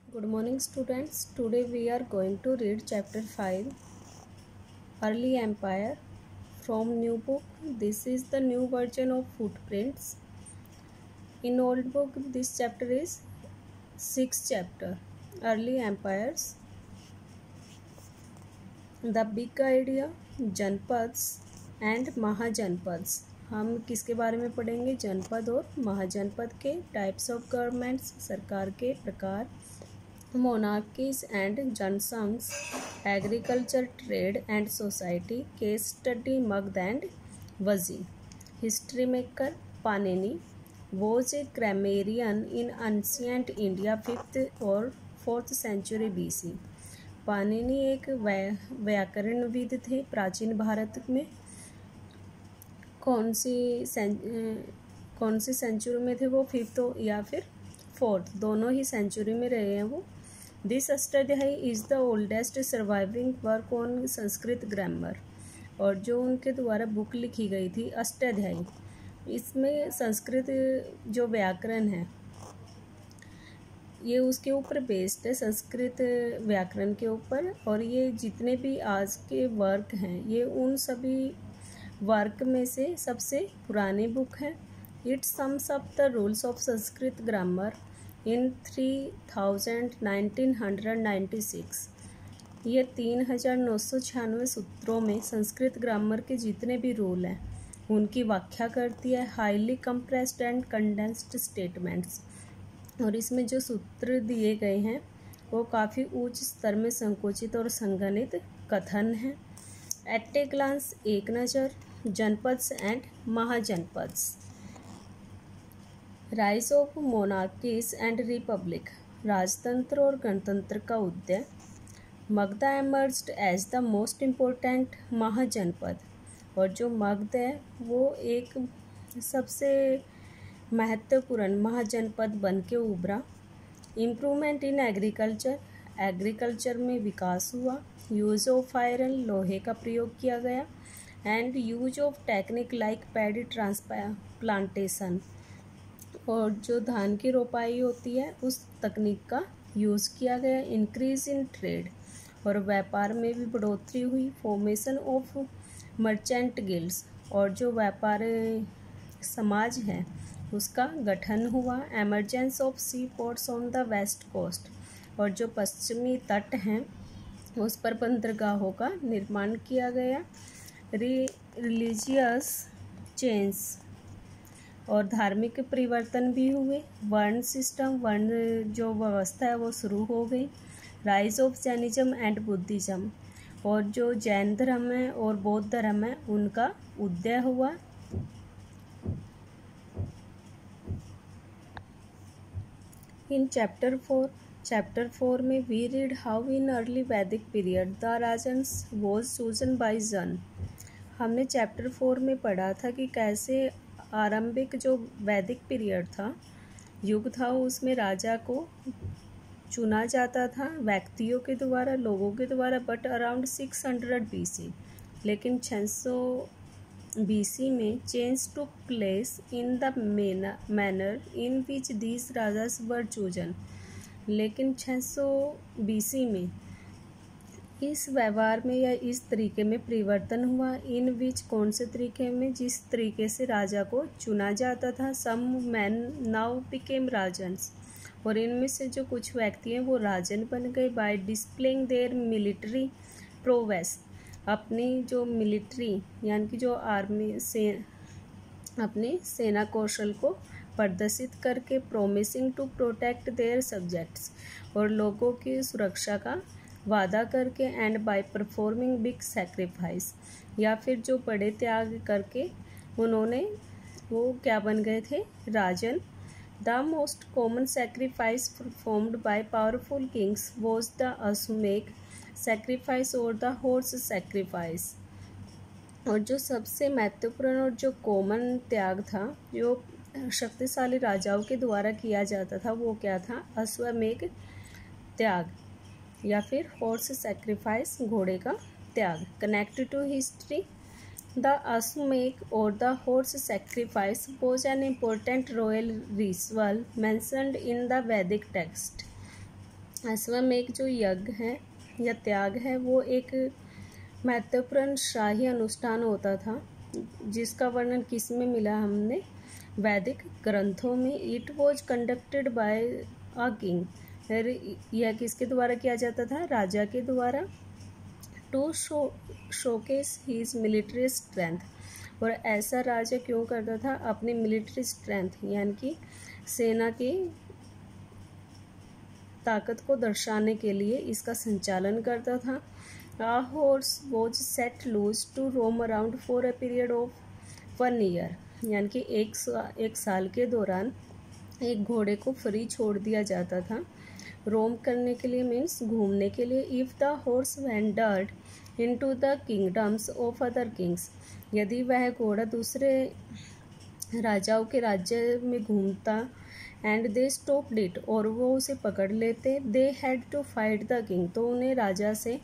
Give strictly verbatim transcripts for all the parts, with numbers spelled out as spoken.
Good morning, students. Today we are going to read chapter five, Early Empire, from new book. This is the new version of Footprints. In old book, this chapter is sixth chapter, Early Empires. The big idea, janapads and mahajanapads. हम किसके बारे में पढ़ेंगे? जनपद और महाजनपद के. Types of governments, सरकार के प्रकार. Monarchies and janasanghs. Agriculture, trade and society. Case study, Magadha and Vajji. History maker, Panini was a grammarian in ancient India fifth और फोर्थ सेंचुरी बीसी. पाणिनि एक व्याकरणविद थे प्राचीन भारत में. कौन सी कौन सी सेंचुरी में थे वो? फिफ्थ या फिर फोर्थ, दोनों ही सेंचुरी में रहे हैं वो. This Ashtadhyayi is the oldest surviving work on Sanskrit grammar. और जो उनके द्वारा बुक लिखी गई थी अष्टाध्यायी, इसमें संस्कृत जो व्याकरण है ये उसके ऊपर बेस्ड है, संस्कृत व्याकरण के ऊपर. और ये जितने भी आज के वर्क हैं ये उन सभी वर्क में से सबसे पुराने बुक है. It sums up the rules of Sanskrit grammar in three thousand nineteen hundred ninety six. ये तीन हजार नौ सौ छियानवे सूत्रों में संस्कृत ग्रामर के जितने भी रूल हैं उनकी व्याख्या करती है. Highly compressed and condensed statements. और इसमें जो सूत्र दिए गए हैं वो काफ़ी उच्च स्तर में संकुचित और संगणित कथन हैं. एट ए ग्लांस, एक नज़र. Janapads and mahajanapads. Rise of monarchies and republic. राजतंत्र और गणतंत्र का उदय. Magadha emerged as the most important mahajanapada. और जो मगध है वो एक सबसे महत्वपूर्ण महाजनपद बन के उभरा. Improvement in agriculture. एग्रीकल्चर में विकास हुआ. यूज ऑफ आयरन, लोहे का प्रयोग किया गया. And use of technique like paddy transplantation. और जो धान की रोपाई होती है उस तकनीक का यूज़ किया गया. Increase in trade. और व्यापार में भी बढ़ोतरी हुई. Formation of merchant guilds. और जो व्यापार समाज है उसका गठन हुआ. Emergence of sea ports on the west coast. और जो पश्चिमी तट हैं उस पर बंदरगाहों का निर्माण किया गया. Religious change. और धार्मिक परिवर्तन भी हुए. वर्ण सिस्टम, वर्ण जो व्यवस्था है वो शुरू हो गई. Rise of Jainism and Buddhism. और जो जैन धर्म है और बौद्ध धर्म है उनका उदय हुआ. In chapter four chapter four में we read how in early Vedic period the rajans was chosen by jana. हमने चैप्टर फोर में पढ़ा था कि कैसे आरंभिक जो वैदिक पीरियड था, युग था, उसमें राजा को चुना जाता था व्यक्तियों के द्वारा, लोगों के द्वारा. But around six hundred B C. लेकिन छः सौ बी सी में change took place in the manner in which these rajas were chosen. लेकिन छः सौ बी सी में इस व्यवहार में या इस तरीके में परिवर्तन हुआ. इन विच, कौन से तरीके में? जिस तरीके से राजा को चुना जाता था. Some man now became rajans. और इनमें से जो कुछ व्यक्ति हैं वो राजन बन गए. By displaying their military prowess. अपनी जो मिलिट्री यानी कि जो आर्मी से अपने सेना कौशल को प्रदर्शित करके. Promising to protect their subjects. और लोगों की सुरक्षा का वादा करके. And by performing big sacrifice. या फिर जो बड़े त्याग करके उन्होंने वो क्या बन गए थे? Rajan. The most common sacrifice performed by powerful kings was the ashvamedha sacrifice or the horse sacrifice. और जो सबसे महत्वपूर्ण और जो कॉमन त्याग था जो शक्तिशाली राजाओं के द्वारा किया जाता था वो क्या था? अश्वमेध त्याग या फिर हॉर्स सेक्रीफाइस, घोड़े का त्याग. Connected to history. The ashvamedha or the horse sacrifice was an important royal ritual mentioned in the Vedic text. Ashvamedha जो यज्ञ है या त्याग है वो एक महत्वपूर्ण शाही अनुष्ठान होता था, जिसका वर्णन किस में मिला हमने? वैदिक ग्रंथों में। It was conducted by a king, यह किसके द्वारा किया जाता था? राजा के द्वारा। To show showcase his military strength, और ऐसा राजा क्यों करता था? अपनी मिलिट्री स्ट्रेंथ यानी कि सेना की ताकत को दर्शाने के लिए इसका संचालन करता था। A horse was set loose to roam around for a period of one year, यानी कि एक एक साल के दौरान एक घोड़े को फ्री छोड़ दिया जाता था। रोम करने के लिए मीन्स घूमने के लिए। If the horse wandered into the kingdoms of other kings, यदि वह घोड़ा दूसरे राजाओं के राज्य में घूमता, एंड दे स्टॉप्ड इट, और वो उसे पकड़ लेते, they had to fight the king, तो उन्हें राजा से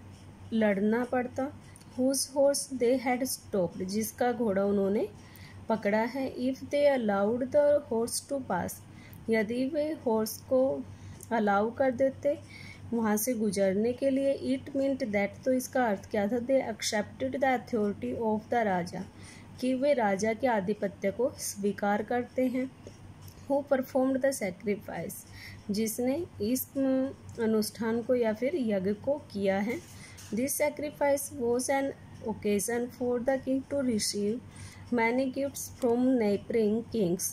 लड़ना पड़ता। Whose horse they had stopped, जिसका घोड़ा उन्होंने पकड़ा है। If they allowed the horse to pass, यदि वे हॉर्स को अलाउ कर देते वहाँ से गुजरने के लिए, इट मींट दैट, तो इसका अर्थ क्या था? They accepted the authority of the raja, कि वे राजा के आधिपत्य को स्वीकार करते हैं। हु परफॉर्म्ड द सेक्रीफाइस, जिसने इस अनुष्ठान को या फिर यज्ञ को किया है। This sacrifice was an occasion for the king to receive many gifts from neighbouring kings,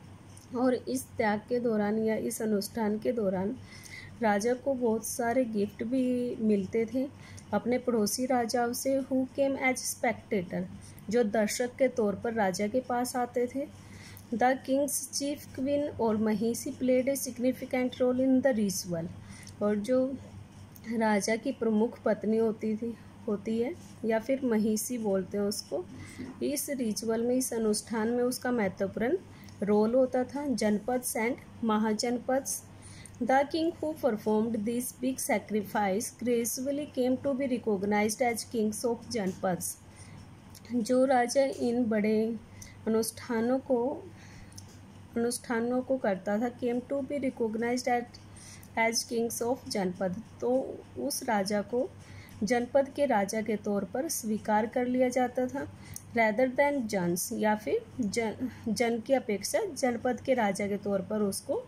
और इस त्याग के दौरान या इस अनुष्ठान के दौरान राजा को बहुत सारे गिफ्ट भी मिलते थे अपने पड़ोसी राजाओं से। हु केम एज स्पेक्टेटर, जो दर्शक के तौर पर राजा के पास आते थे। The Kings chief queen or mahishi played a significant role in the ritual, और जो राजा की प्रमुख पत्नी होती थी होती है या फिर महिषी बोलते हैं उसको, इस रिचुअल में, इस अनुष्ठान में उसका महत्वपूर्ण रोल होता था। Janapadas and mahajanapadas, the king who performed this big sacrifice gradually came to be recognised as kings of janapadas, जो राजा इन बड़े अनुष्ठानों को अनुष्ठानों को करता था, came to be recognised as as kings of janapada, तो उस राजा को जनपद के राजा के तौर पर स्वीकार कर लिया जाता था। रैदर दैन जन्स, या फिर जन जन की अपेक्षा जनपद के राजा के तौर पर उसको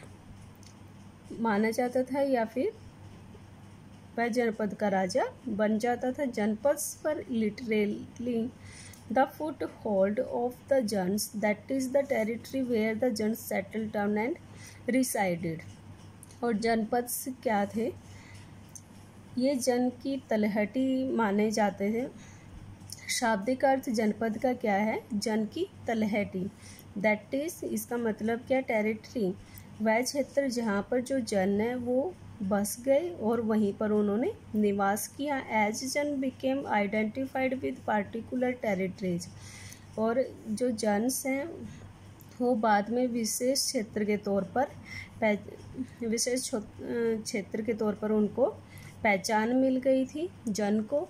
माना जाता था, या फिर वह जनपद का राजा बन जाता था। जनपद्स पर literally the foothold of the janas, that is the territory where the janas settle down and resided, और जनपद क्या थे? ये जन की तलहटी माने जाते थे। शाब्दिक अर्थ जनपद का क्या है? जन की तलहटी, दैट इज, इसका मतलब क्या? टेरिटरी, वह क्षेत्र जहाँ पर जो जन है वो बस गए और वहीं पर उन्होंने निवास किया। As jana became identified with particular territories, और जो जन्स हैं वो बाद में विशेष क्षेत्र के तौर पर विशेष क्षेत्र के तौर पर उनको पहचान मिल गई थी जन को।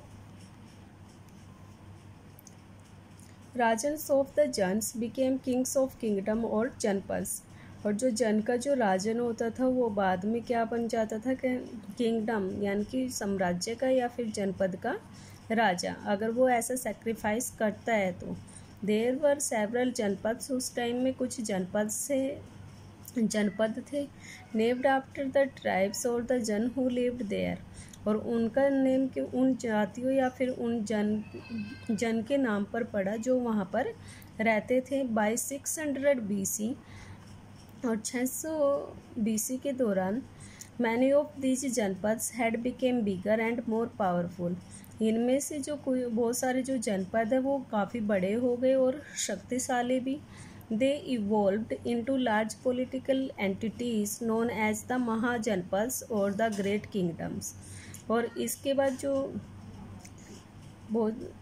Rajans of the janas became kings of kingdom or janapadas, और जो जन का जो राजन होता था वो बाद में क्या बन जाता था? किंगडम यानी कि साम्राज्य का या फिर जनपद का राजा, अगर वो ऐसा सेक्रीफाइस करता है तो। देयर वर सेवरल जनपद्स, उस टाइम में कुछ जनपद से जनपद थे। Named after the tribes or the jana who lived there, और उनका नेम के उन जातियों या फिर उन जन जन के नाम पर पड़ा जो वहाँ पर रहते थे। By six hundred B C, और छः सौ बीसी के दौरान many of these janapadas had become bigger and more powerful, इनमें से जो कोई बहुत सारे जो जनपद है वो काफ़ी बड़े हो गए और शक्तिशाली भी। They evolved into large political entities known as the mahajanapadas or the great kingdoms, और इसके बाद जो बहुत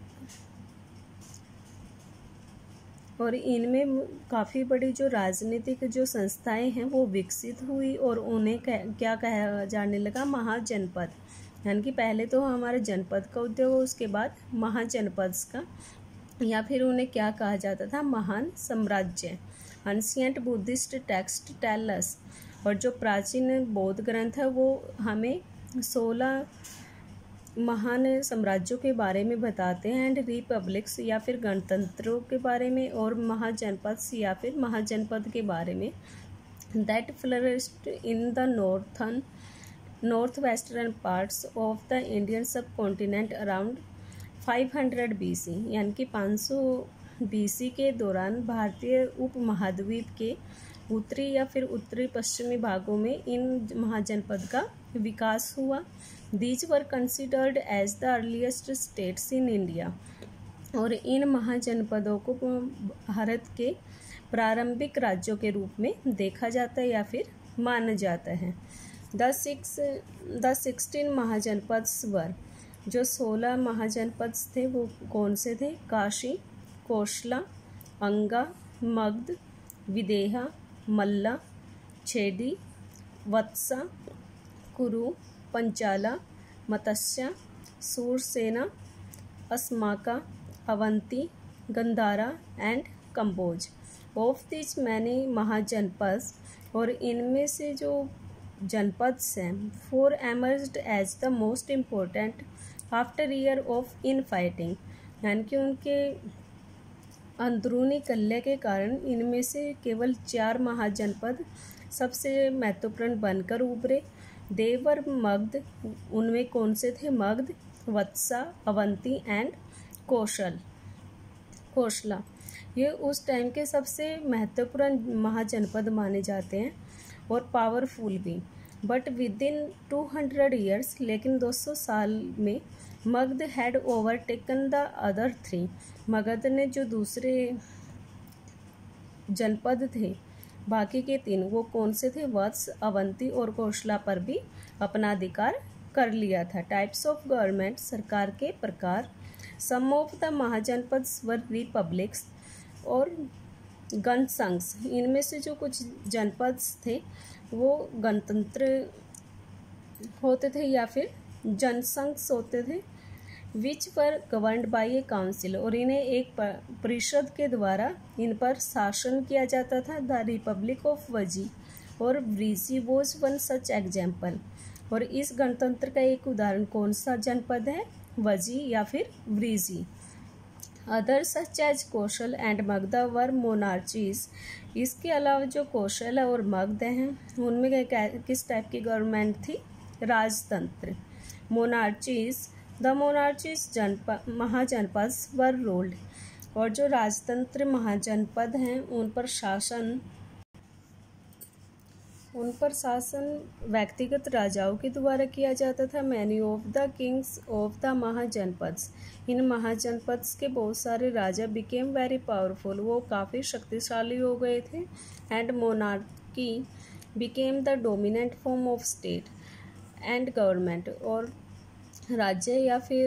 और इनमें काफ़ी बड़ी जो राजनीतिक जो संस्थाएं हैं वो विकसित हुई, और उन्हें क्या कहा जाने लगा? महाजनपद, यानी कि पहले तो हमारे जनपद का उद्योग, उसके बाद महाजनपद का, या फिर उन्हें क्या कहा जाता था? महान साम्राज्य। Ancient Buddhist text tell us, और जो प्राचीन बौद्ध ग्रंथ है वो हमें सोलह महान साम्राज्यों के बारे में बताते हैं एंड रिपब्लिक्स या फिर गणतंत्रों के बारे में और महाजनपद या फिर महाजनपद के बारे में that flourished in the northern north western parts of the Indian subcontinent around five hundred B C, यानी कि पाँच सौ बी सी के दौरान भारतीय उपमहाद्वीप के उत्तरी या फिर उत्तरी पश्चिमी भागों में इन महाजनपद का विकास हुआ। These were considered as the earliest states in India, और इन महाजनपदों को भारत के प्रारंभिक राज्यों के रूप में देखा जाता है या फिर माना जाता है। The six the sixteen mahajanapada were, जो सोलह महाजनपद थे वो कौन से थे? काशी, कोशला, अंगा, मगध, विदेहा, मल्ला, Chedi, Vatsa, Kuru, Panchala, Matsya, Surasena, Asmaka, Avanti, Gandhara and Kamboja. Of this many mahajanapada, और इनमें से जो जनपद हैं four emerged as the most important after year of infighting, यानी कि उनके अंदरूनी कलह के कारण इनमें से केवल चार महाजनपद सबसे महत्वपूर्ण बनकर उभरे। देवर मगध, उनमें कौन से थे? मगध, वत्सा, अवंती एंड कौशल कौशला। ये उस टाइम के सबसे महत्वपूर्ण महाजनपद माने जाते हैं और पावरफुल भी। But within two hundred years, लेकिन दो सौ साल में Magadha had overtaken the other three, Magadha ने जो दूसरे जनपद थे बाकी के तीन, वो कौन से थे? वत्स, अवंती और कौशला पर भी अपना अधिकार कर लिया था। टाइप्स ऑफ गवर्नमेंट, सरकार के प्रकार। Some of the mahajanapada were republics or ganasangha, इनमें से जो कुछ जनपद थे वो गणतंत्र होते थे या फिर जनसंघ होते थे। Which were governed by a council, और इन्हें एक परिषद के द्वारा इन पर शासन किया जाता था। The Republic of Vajji or Vriji was one such example, और इस गणतंत्र का एक उदाहरण कौन सा जनपद है? वजी या फिर Vriji. Other such as Kaushal and Magadha were monarchies, इसके अलावा जो कौशल और मगध हैं उनमें किस टाइप की गवर्नमेंट थी? राजतंत्र, मोनार्चीज। द मोनार्चीज जनपद महाजनपद वर रूल्ड, और जो राजतंत्र महाजनपद हैं उन पर शासन उन पर शासन व्यक्तिगत राजाओं के द्वारा किया जाता था। Many of the kings of the mahajanapadas, इन महाजनपद्स के बहुत सारे राजा बिकेम वेरी पावरफुल, वो काफ़ी शक्तिशाली हो गए थे। And monarchy became the dominant form of state and government, और राज्य या फिर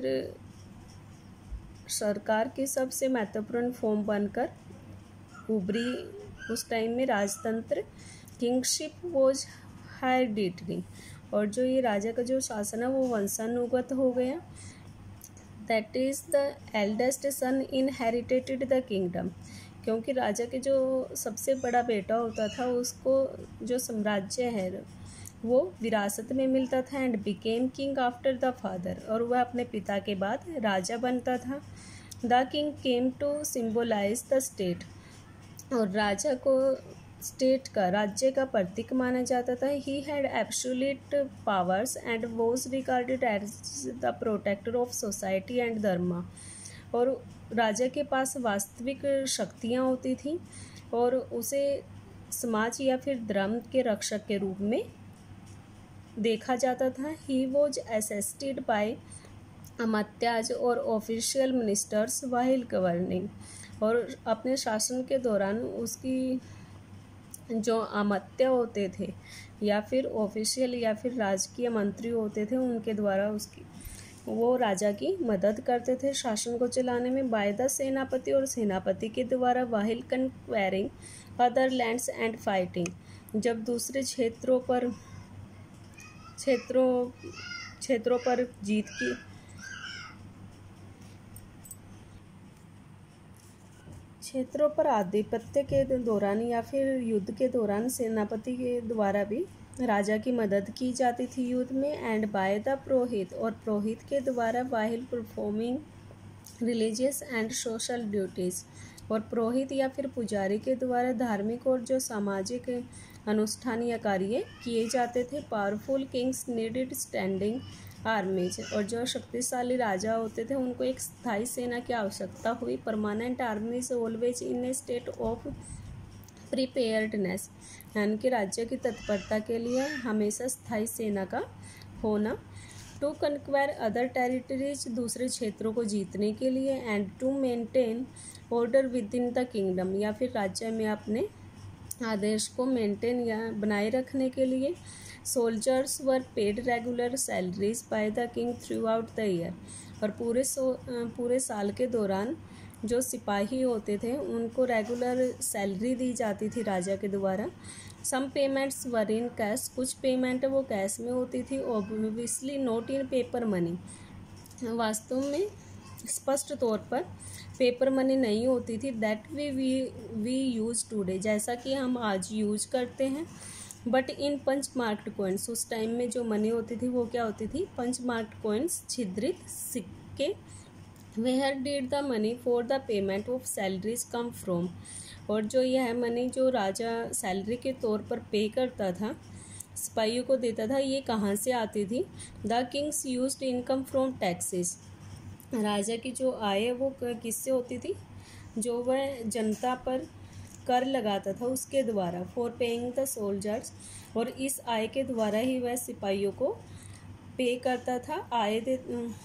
सरकार की सबसे महत्वपूर्ण फॉर्म बनकर उभरी उस टाइम में राजतंत्र। किंगशिप वॉज हेरिडिटरी, और जो ये राजा का जो शासन है वो वंशानुगत हो गया। That is the eldest son inherited the kingdom, क्योंकि राजा के जो सबसे बड़ा बेटा होता था उसको जो साम्राज्य है वो विरासत में मिलता था। And became king after the father, और वह अपने पिता के बाद राजा बनता था। The king came to symbolise the state, और राजा को स्टेट का राज्य का प्रतीक माना जाता था। He had absolute powers and was regarded as the protector of society and dharma, और राजा के पास वास्तविक शक्तियाँ होती थीं और उसे समाज या फिर धर्म के रक्षक के रूप में देखा जाता था। He was assisted by amatyas or official ministers while governing, और अपने शासन के दौरान उसकी जो अमात्य होते थे या फिर ऑफिशियल या फिर राजकीय मंत्री होते थे उनके द्वारा उसकी वो राजा की मदद करते थे शासन को चलाने में। बाय द सेनापति, और सेनापति के द्वारा while conquering other lands and fighting, जब दूसरे क्षेत्रों पर क्षेत्रों क्षेत्रों पर जीत की क्षेत्रों पर आधिपत्य के दौरान या फिर युद्ध के दौरान सेनापति के द्वारा भी राजा की मदद की जाती थी युद्ध में। एंड बाय द पुरोहित, और पुरोहित के द्वारा while performing religious and social duties, और पुरोहित या फिर पुजारी के द्वारा धार्मिक और जो सामाजिक अनुष्ठान या कार्य किए जाते थे। Powerful kings needed standing armies, और जो शक्तिशाली राजा होते थे उनको एक स्थायी सेना की आवश्यकता हुई। Permanent armies always in a state of preparedness, यानी कि राज्य की तत्परता के लिए हमेशा स्थायी सेना का होना। टू कन्क्वायर अदर टेरिटरीज, दूसरे क्षेत्रों को जीतने के लिए। And to maintain order within the kingdom, या फिर राज्य में अपने आदेश को मेंटेन या बनाए रखने के लिए। Soldiers were paid regular salaries by the king throughout the year, और पूरे सो पूरे साल के दौरान जो सिपाही होते थे उनको रेगुलर सैलरी दी जाती थी राजा के द्वारा। Some payments were in cash, कुछ पेमेंट वो कैश में होती थी। Obviously not in paper money, वास्तव में स्पष्ट तौर पर पेपर मनी नहीं होती थी। That we we we use today, जैसा कि हम आज यूज करते हैं। But in punch marked coins, उस टाइम में जो मनी होती थी वो क्या होती थी, पंच मार्क्ड कॉइन्स, छिद्रित सिक्के। Where did the money for the payment of salaries come from, और जो यह मनी जो राजा सैलरी के तौर पर पे करता था, सिपाहियों को देता था, ये कहाँ से आती थी। The kings used income from taxes, राजा की जो आय वो किससे होती थी, जो वह जनता पर कर लगाता था उसके द्वारा। फॉर पेइंग द सोल्जर्स, और इस आय के द्वारा ही वह सिपाहियों को पे करता था, आय दे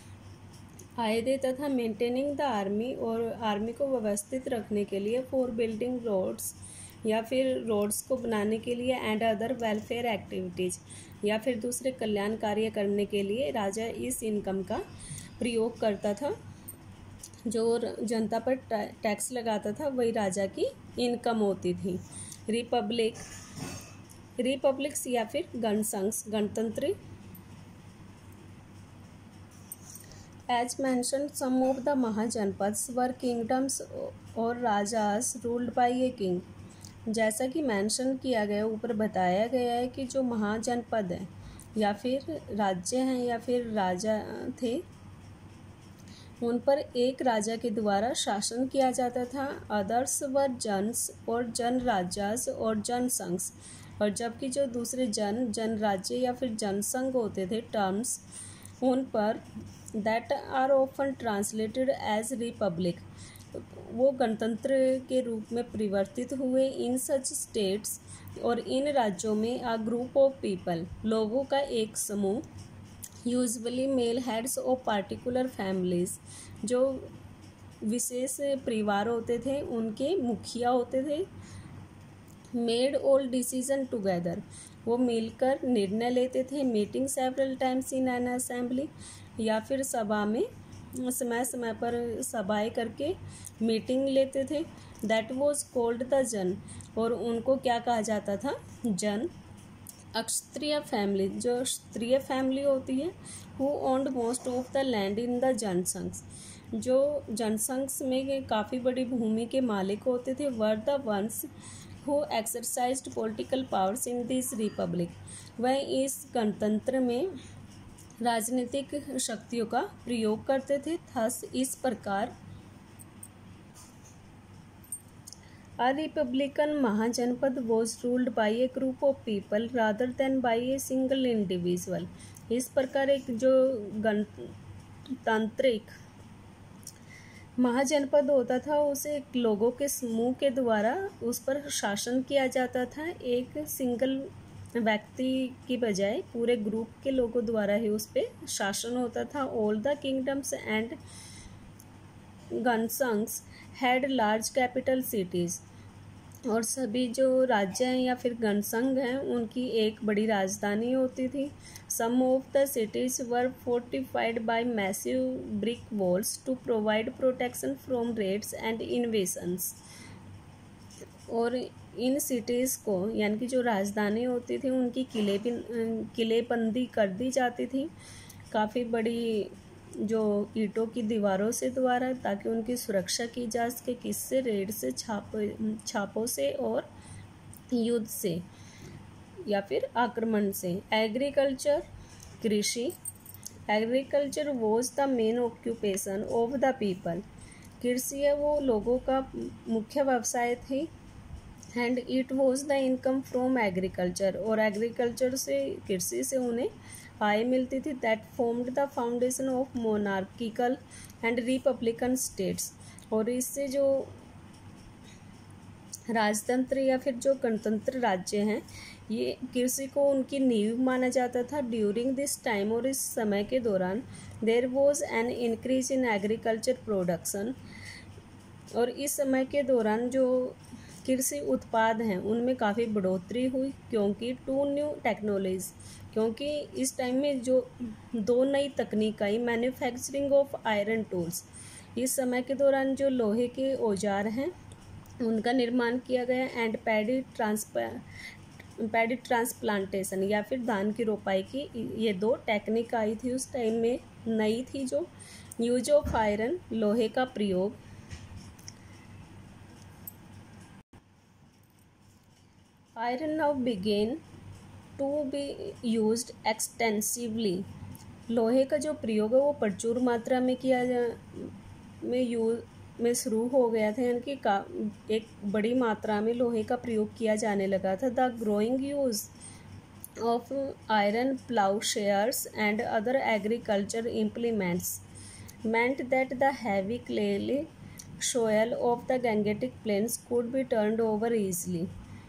आय देता था। मेंटेनिंग द आर्मी, और आर्मी को व्यवस्थित रखने के लिए। फॉर बिल्डिंग रोड्स, या फिर रोड्स को बनाने के लिए। एंड अदर वेलफेयर एक्टिविटीज़, या फिर दूसरे कल्याण कार्य करने के लिए राजा इस इनकम का प्रयोग करता था। जो जनता पर टैक्स लगाता था वही राजा की इनकम होती थी। रिपब्लिक रिपब्लिक्स या फिर गणसंघ, गणतंत्र। As mention some of the mahajanapadas were kingdoms or rajas ruled by a king, जैसा कि मेंशन किया गया, ऊपर बताया गया है कि जो महाजनपद हैं या फिर राज्य हैं या फिर राजा थे, उन पर एक राजा के द्वारा शासन किया जाता था। अदर्स वर जन्स और जन राजास और जनसंघs, और जबकि जो दूसरे जन जन राज्य या फिर जनसंघ होते थे टर्म्स, उन पर that are often translated as republic, वो गणतंत्र के रूप में परिवर्तित हुए। इन सच स्टेट्स, और इन राज्यों में अ ग्रुप ऑफ पीपल, लोगों का एक समूह, usually male heads of particular families, जो विशेष परिवार होते थे उनके मुखिया होते थे। मेड ऑल डिसीजन टुगेदर, वो मिलकर निर्णय लेते थे। Meeting several times in an assembly, या फिर सभा में समय समय पर सभाएं करके मीटिंग लेते थे। दैट वॉज कॉल्ड द जन, और उनको क्या कहा जाता था, जन। क्षत्रिय फैमिली, जो क्षत्रिय फैमिली होती है, who owned most of the land in the janasangha, जो जनसंघ में काफ़ी बड़ी भूमि के मालिक होते थे। Were the ones who exercised political powers in this republic, वह इस गणतंत्र में राजनीतिक शक्तियों का प्रयोग करते थे। थस इस प्रकार A republican महाजनपद was ruled by a group of people rather than by a single individual. इस प्रकार एक जो गणतांत्रिक महाजनपद होता था उसे एक लोगों के समूह के द्वारा उस पर शासन किया जाता था, एक सिंगल व्यक्ति की बजाय पूरे ग्रुप के लोगों द्वारा ही उस पर शासन होता था। All the kingdoms and ganasanghas had large capital cities, और सभी जो राज्य हैं या फिर गणसंघ हैं उनकी एक बड़ी राजधानी होती थी। Some of the cities were fortified by massive brick walls to provide protection from raids and invasions, और इन सिटीज़ को यानी कि जो राजधानी होती थी उनकी किले किलेबंदी कर दी जाती थी। काफ़ी बड़ी जो ईंटों की दीवारों से द्वारा, ताकि उनकी सुरक्षा की जा सके। किससे? रेड से, छाप छापों से और युद्ध से या फिर आक्रमण से। एग्रीकल्चर, कृषि। Agriculture was the main occupation of the people. कृषि है वो लोगों का मुख्य व्यवसाय थी। And it was the income from agriculture, और एग्रीकल्चर से, कृषि से उन्हें आय मिलती थी। That formed the foundation of monarchical and republican states, और इससे जो राजतंत्र या फिर जो गणतंत्र राज्य हैं, ये कृषि को उनकी नींव माना जाता था। ड्यूरिंग दिस टाइम, और इस समय के दौरान, there was an increase in agriculture production, और इस समय के दौरान जो कृषि उत्पाद हैं उनमें काफ़ी बढ़ोतरी हुई। क्योंकि टू न्यू टेक्नोलॉजीज, क्योंकि इस टाइम में जो दो नई तकनीक आई। मैन्युफैक्चरिंग ऑफ आयरन टूल्स, इस समय के दौरान जो लोहे के औजार हैं उनका निर्माण किया गया। And paddy transplant paddy transplantation, या फिर धान की रोपाई की, ये दो टेक्निक आई थी उस टाइम में, नई थी। जो यूज ऑफ आयरन, लोहे का प्रयोग। Iron now began to be used extensively. लोहे का जो प्रयोग है वो प्रचुर मात्रा में किया जा में यूज में शुरू हो गया था, यानी कि का एक बड़ी मात्रा में लोहे का प्रयोग किया जाने लगा था। The growing use of iron ploughshares and other agriculture implements meant that the heavy clayey soil of the Gangetic plains could be turned over easily.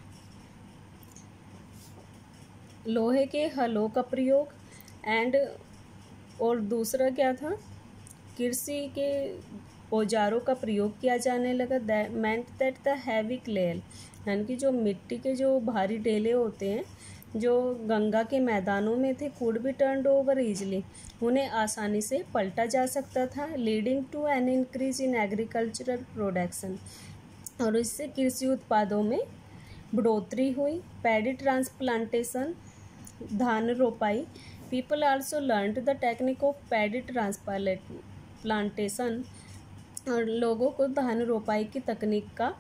लोहे के हलों का प्रयोग एंड और दूसरा क्या था, कृषि के औजारों का प्रयोग किया जाने लगा। meant that the heavy clay, यानी कि जो मिट्टी के जो भारी ढेले होते हैं जो गंगा के मैदानों में थे, could be turned over easily, उन्हें आसानी से पलटा जा सकता था। Leading to an increase in agricultural production, और इससे कृषि उत्पादों में बढ़ोतरी हुई। पैडी ट्रांसप्लांटेशन, धान रोपाई। People also learned the technique of paddy transplantation, और लोगों को धान रोपाई की तकनीक का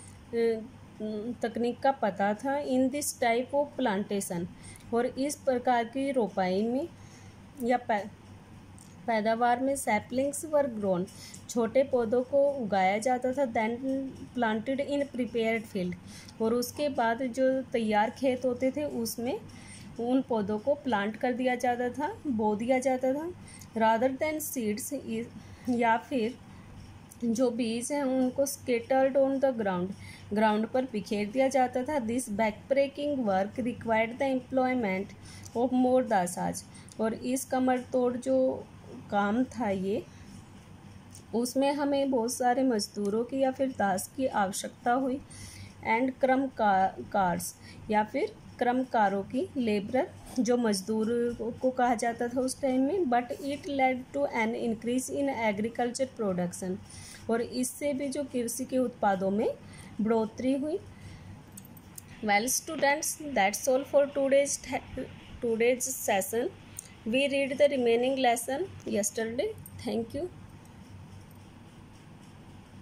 तकनीक का पता था। In this type of plantation, और इस प्रकार की रोपाई में या पै, पैदावार में सैपलिंग्स वर ग्रोन, छोटे पौधों को उगाया जाता था। Then planted in prepared field, और उसके बाद जो तैयार खेत होते थे उसमें उन पौधों को प्लांट कर दिया जाता था, बो दिया जाता था। रादर देन सीड्स, या फिर जो बीज हैं उनको scattered on the ground, ground पर बिखेर दिया जाता था। This back breaking work required the employment of more dasas, और इस कमर तोड़ जो काम था ये, उसमें हमें बहुत सारे मजदूरों की या फिर दास की आवश्यकता हुई। एंड क्रम कार्स, या फिर क्रमकारों की, लेबरर, जो मजदूर को कहा जाता था उस टाइम में। But it led to an increase in agriculture production, और इससे भी जो कृषि के उत्पादों में बढ़ोतरी हुई। Well students, that's all for today's today's session. We read the remaining lesson yesterday. Thank you.